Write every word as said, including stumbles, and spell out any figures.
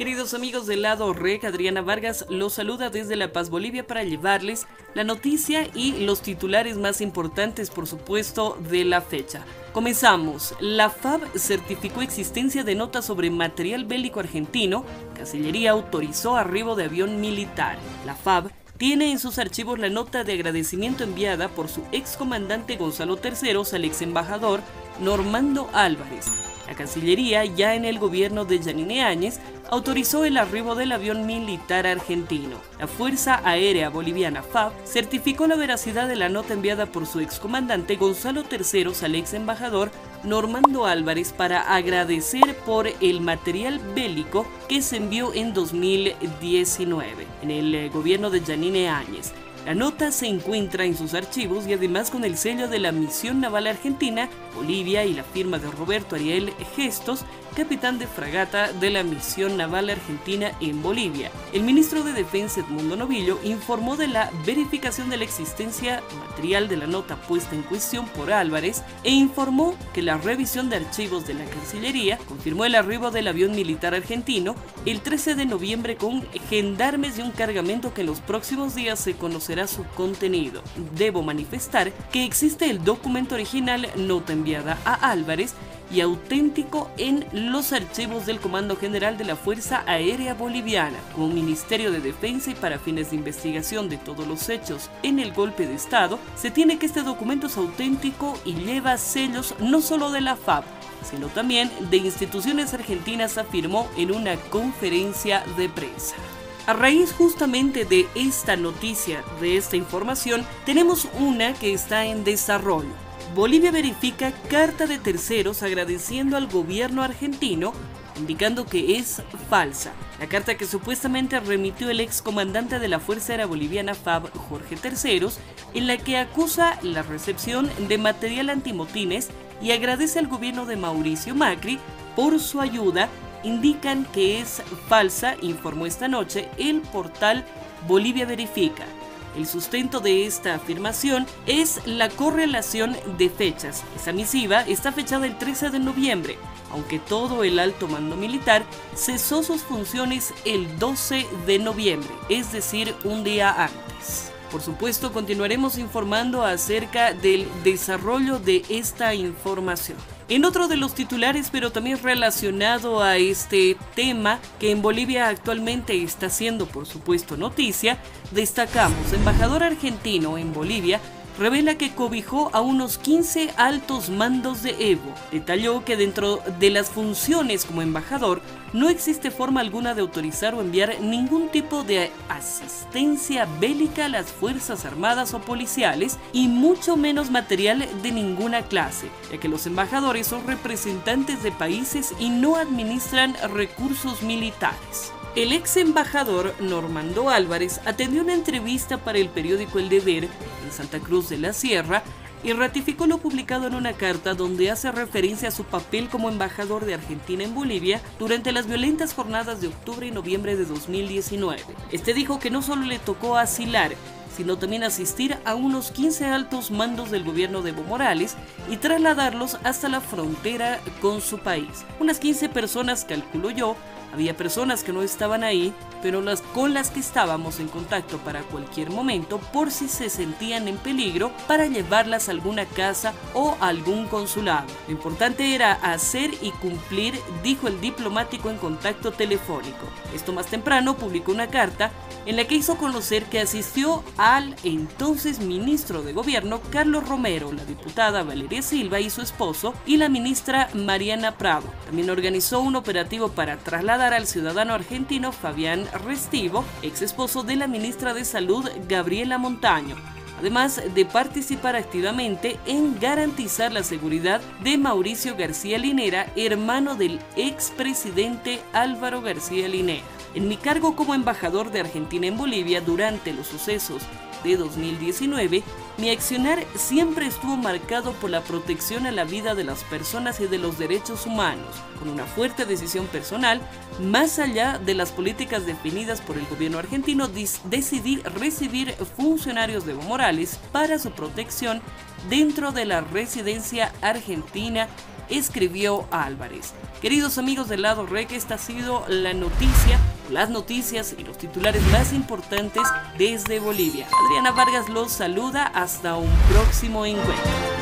Queridos amigos del lado rec, Adriana Vargas los saluda desde La Paz, Bolivia, para llevarles la noticia y los titulares más importantes, por supuesto, de la fecha. Comenzamos. La F A B certificó existencia de notas sobre material bélico argentino. Cancillería autorizó arribo de avión militar. La F A B tiene en sus archivos la nota de agradecimiento enviada por su excomandante Gonzalo Terceros al ex embajador Normando Álvarez. La Cancillería, ya en el gobierno de Yanine Áñez, autorizó el arribo del avión militar argentino. La Fuerza Aérea Boliviana F A B certificó la veracidad de la nota enviada por su excomandante Gonzalo Terceros al ex embajador Normando Álvarez para agradecer por el material bélico que se envió en dos mil diecinueve en el gobierno de Yanine Áñez. La nota se encuentra en sus archivos y además con el sello de la Misión Naval Argentina, Bolivia, y la firma de Roberto Ariel Gestos, capitán de fragata de la Misión Naval Argentina en Bolivia. El ministro de Defensa, Edmundo Novillo, informó de la verificación de la existencia material de la nota puesta en cuestión por Álvarez e informó que la revisión de archivos de la Cancillería confirmó el arribo del avión militar argentino el trece de noviembre con gendarmes y un cargamento que en los próximos días se conocerá su contenido. Debo manifestar que existe el documento original, nota enviada a Álvarez, y auténtico en los archivos del Comando General de la Fuerza Aérea Boliviana, como Ministerio de Defensa, y para fines de investigación de todos los hechos en el golpe de Estado, se tiene que este documento es auténtico y lleva sellos no solo de la F A B, sino también de instituciones argentinas, afirmó en una conferencia de prensa. A raíz justamente de esta noticia, de esta información, tenemos una que está en desarrollo. Bolivia verifica carta de Terceros agradeciendo al gobierno argentino, indicando que es falsa. La carta que supuestamente remitió el excomandante de la Fuerza Aérea Boliviana F A B, Jorge Terceros, en la que acusa la recepción de material antimotines y agradece al gobierno de Mauricio Macri por su ayuda, indican que es falsa, informó esta noche el portal Bolivia Verifica. El sustento de esta afirmación es la correlación de fechas. Esta misiva está fechada el trece de noviembre, aunque todo el alto mando militar cesó sus funciones el doce de noviembre, es decir, un día antes. Por supuesto, continuaremos informando acerca del desarrollo de esta información. En otro de los titulares, pero también relacionado a este tema que en Bolivia actualmente está siendo, por supuesto, noticia, destacamos: embajador argentino en Bolivia revela que cobijó a unos quince altos mandos de Evo. Detalló que dentro de las funciones como embajador no existe forma alguna de autorizar o enviar ningún tipo de asistencia bélica a las Fuerzas Armadas o policiales, y mucho menos material de ninguna clase, ya que los embajadores son representantes de países y no administran recursos militares. El ex embajador Normando Álvarez atendió una entrevista para el periódico El Deber en Santa Cruz de la Sierra y ratificó lo publicado en una carta donde hace referencia a su papel como embajador de Argentina en Bolivia durante las violentas jornadas de octubre y noviembre de dos mil diecinueve. Este dijo que no solo le tocó asilar, sino también asistir a unos quince altos mandos del gobierno de Evo Morales y trasladarlos hasta la frontera con su país. Unas quince personas, calculo yo. Había personas que no estaban ahí, pero las con las que estábamos en contacto para cualquier momento, por si se sentían en peligro, para llevarlas a alguna casa o a algún consulado. Lo importante era hacer y cumplir, dijo el diplomático en contacto telefónico. Esto más temprano publicó una carta en la que hizo conocer que asistió al entonces ministro de Gobierno Carlos Romero, la diputada Valeria Silva y su esposo, y la ministra Mariana Prado. También organizó un operativo para trasladar al ciudadano argentino Fabián Restivo, ex esposo de la ministra de Salud Gabriela Montaño, además de participar activamente en garantizar la seguridad de Mauricio García Linera, hermano del expresidente Álvaro García Linera. En mi cargo como embajador de Argentina en Bolivia durante los sucesos de dos mil diecinueve, mi accionar siempre estuvo marcado por la protección a la vida de las personas y de los derechos humanos, con una fuerte decisión personal, más allá de las políticas definidas por el gobierno argentino, decidí recibir funcionarios de Evo Morales para su protección dentro de la residencia argentina escribió Álvarez. Queridos amigos del Lado Rec, esta ha sido la noticia, las noticias y los titulares más importantes desde Bolivia. Adriana Vargas los saluda, hasta un próximo encuentro.